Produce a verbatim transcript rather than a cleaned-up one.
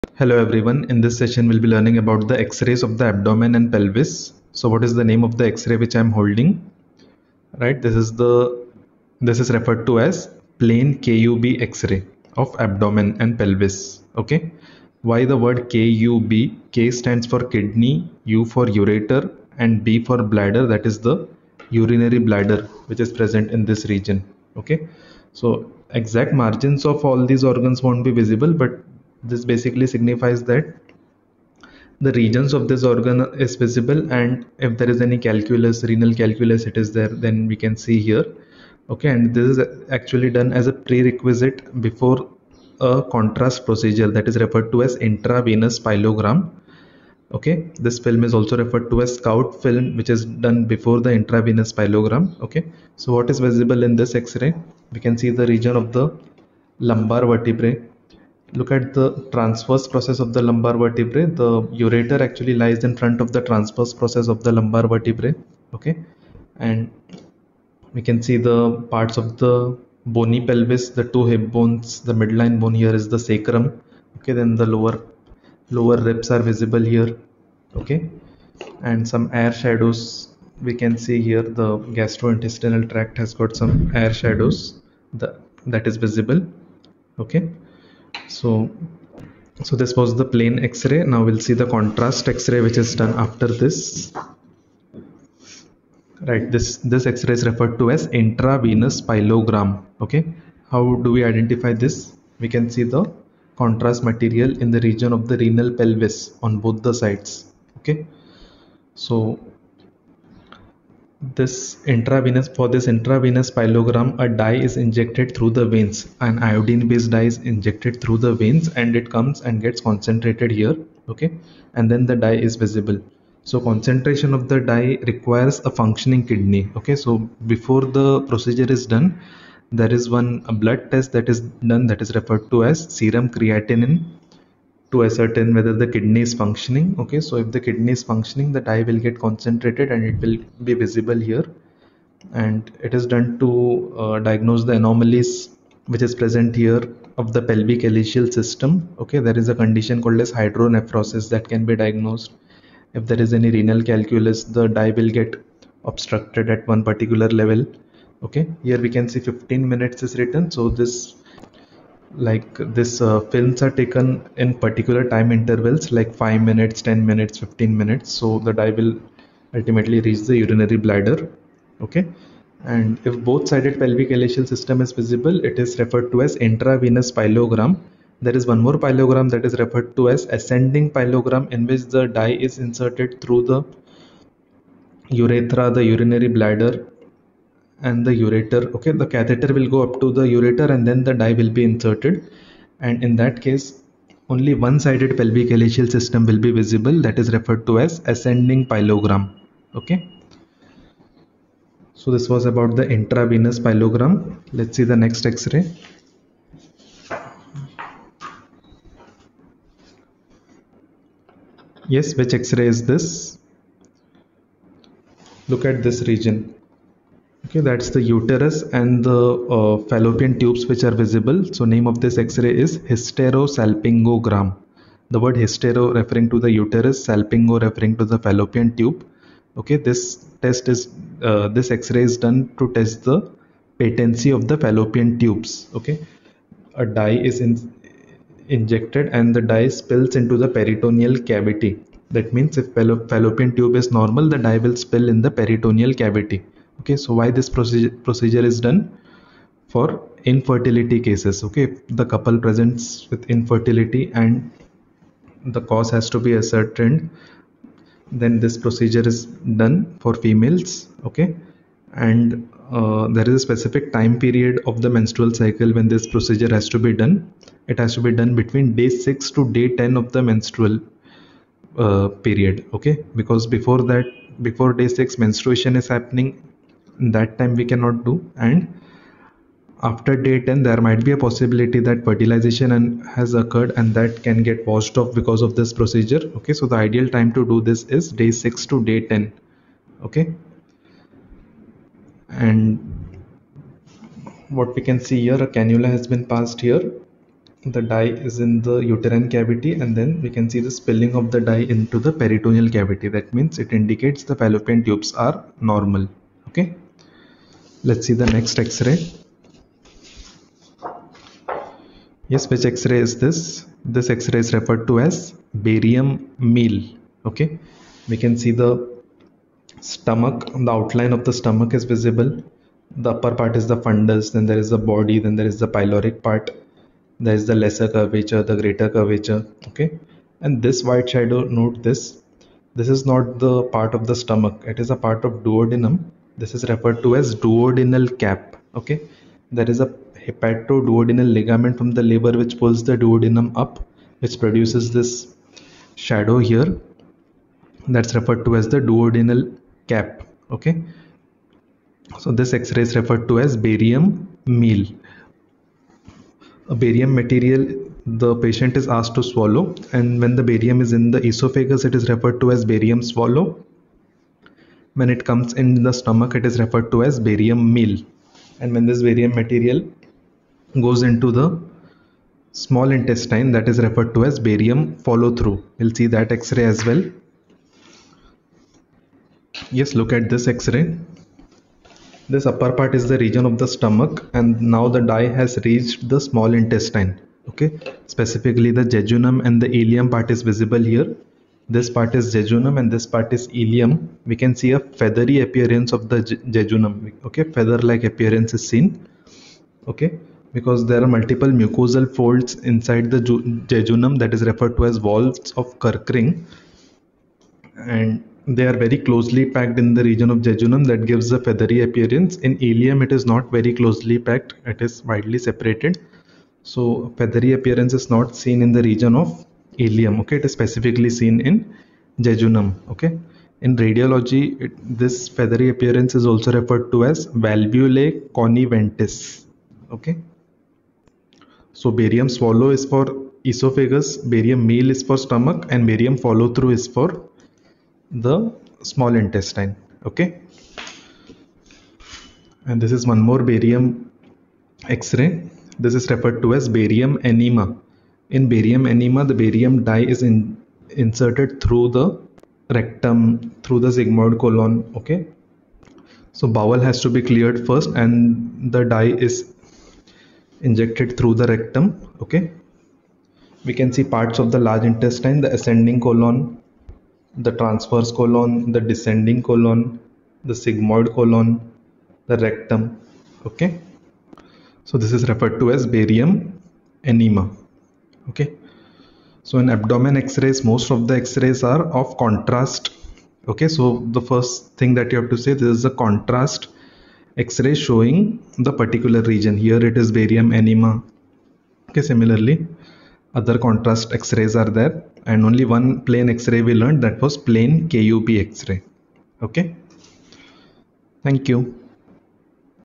Hello everyone, in this session we'll be learning about the x-rays of the abdomen and pelvis. So what is the name of the x-ray which I'm holding? Right, this is the this is referred to as plain K U B x-ray of abdomen and pelvis. Okay, why the word K U B? K stands for kidney, U for ureter, and B for bladder, that is the urinary bladder which is present in this region. Okay, so exact margins of all these organs won't be visible, but this basically signifies that the regions of this organ is visible, and if there is any calculus, renal calculus, it is there, then we can see here. Okay, and this is actually done as a prerequisite before a contrast procedure that is referred to as intravenous pyelogram. Okay, this film is also referred to as scout film, which is done before the intravenous pyelogram. Okay, so what is visible in this x-ray? We can see the region of the lumbar vertebrae. Look at the transverse process of the lumbar vertebrae. The ureter actually lies in front of the transverse process of the lumbar vertebrae. Okay, and we can see the parts of the bony pelvis, the two hip bones, the midline bone here is the sacrum. Okay, then the lower lower ribs are visible here. Okay, and some air shadows we can see here. The gastrointestinal tract has got some air shadows the, that is visible. Okay, so so this was the plain x-ray. Now we'll see the contrast x-ray which is done after this. Right, this this x-ray is referred to as intravenous pyelogram. Okay, how do we identify this? We can see the contrast material in the region of the renal pelvis on both the sides. Okay, so this intravenous for this intravenous pyelogram, a dye is injected through the veins. An iodine based dye is injected through the veins, and it comes and gets concentrated here. Okay, and then the dye is visible. So concentration of the dye requires a functioning kidney. Okay, so before the procedure is done, there is one a blood test that is done, that is referred to as serum creatinine, to ascertain whether the kidney is functioning. Okay, so if the kidney is functioning, the dye will get concentrated and it will be visible here, and it is done to uh, diagnose the anomalies which is present here of the pelvic ileal system. Okay, there is a condition called as hydronephrosis that can be diagnosed. If there is any renal calculus, the dye will get obstructed at one particular level. Okay, here we can see fifteen minutes is written, so this like this uh, films are taken in particular time intervals like five minutes, ten minutes, fifteen minutes, so the dye will ultimately reach the urinary bladder. Okay, and if both sided pelvic ileal system is visible, it is referred to as intravenous pyelogram. There is one more pyelogram that is referred to as ascending pyelogram, in which the dye is inserted through the urethra, the urinary bladder, and the ureter. Okay, the catheter will go up to the ureter and then the dye will be inserted, and in that case only one sided pelvic ileal system will be visible, that is referred to as ascending pyelogram. Okay, so this was about the intravenous pyelogram. Let's see the next x-ray. Yes, which x-ray is this? Look at this region. Okay, that's the uterus and the uh, fallopian tubes which are visible. So name of this x-ray is hysterosalpingogram. The word hystero referring to the uterus, salpingo referring to the fallopian tube. Okay, this test is uh, this x-ray is done to test the patency of the fallopian tubes. Okay, a dye is in, injected and the dye spills into the peritoneal cavity. That means if fallopian tube is normal, the dye will spill in the peritoneal cavity. Okay, so why this procedure procedure is done? For infertility cases. Okay, if the couple presents with infertility and the cause has to be ascertained, then this procedure is done for females. Okay, and uh, there is a specific time period of the menstrual cycle when this procedure has to be done. It has to be done between day six to day ten of the menstrual uh, period. Okay, because before that, before day six, menstruation is happening. That time we cannot do, and after day ten there might be a possibility that fertilization and has occurred, and that can get washed off because of this procedure. Okay, so the ideal time to do this is day six to day ten. Okay, and what we can see here, a cannula has been passed here the dye is in the uterine cavity, and then we can see the spilling of the dye into the peritoneal cavity. That means it indicates the fallopian tubes are normal. Okay, let's see the next X-ray. Yes, which X-ray is this? This X-ray is referred to as barium meal. Okay, we can see the stomach, the outline of the stomach is visible. The upper part is the fundus, then there is the body, then there is the pyloric part, there is the lesser curvature, the greater curvature. Okay, and this white shadow, note this, this is not the part of the stomach, it is a part of duodenum. This is referred to as duodenal cap. Okay, there is a hepatoduodenal ligament from the liver which pulls the duodenum up, which produces this shadow here. That's referred to as the duodenal cap. Okay, so this X-ray is referred to as barium meal. A barium material the patient is asked to swallow, and when the barium is in the esophagus, it is referred to as barium swallow. When it comes in the stomach, it is referred to as barium meal. And when this barium material goes into the small intestine, that is referred to as barium follow through. We'll see that X-ray as well. Yes, look at this X-ray. This upper part is the region of the stomach, and now the dye has reached the small intestine. Okay, specifically the jejunum and the ileum part is visible here. This part is jejunum and this part is ileum. We can see a feathery appearance of the jejunum. Okay, feather-like appearance is seen. Okay, because there are multiple mucosal folds inside the jejunum, that is referred to as walls of Kirkring, and they are very closely packed in the region of jejunum. That gives a feathery appearance. In ileum, it is not very closely packed, it is widely separated, so feathery appearance is not seen in the region of ileum. Okay, it is specifically seen in jejunum. Okay, in radiology, it, this feathery appearance is also referred to as valvulae conniventis. Okay, so barium swallow is for esophagus, barium meal is for stomach, and barium follow through is for the small intestine. Okay, and this is one more barium X-ray. This is referred to as barium enema. In barium enema, the barium dye is in, inserted through the rectum, through the sigmoid colon. Okay, so bowel has to be cleared first, and the dye is injected through the rectum. Okay, we can see parts of the large intestine, the ascending colon, the transverse colon, the descending colon, the sigmoid colon, the rectum. Okay, so this is referred to as barium enema. Okay, so in abdomen X-rays, most of the X-rays are of contrast. Okay, so the first thing that you have to say, this is a contrast X-ray showing the particular region. Here it is barium enema. Okay, similarly other contrast X-rays are there, and only one plain X-ray we learned, that was plain K U P X-ray. Okay, thank you.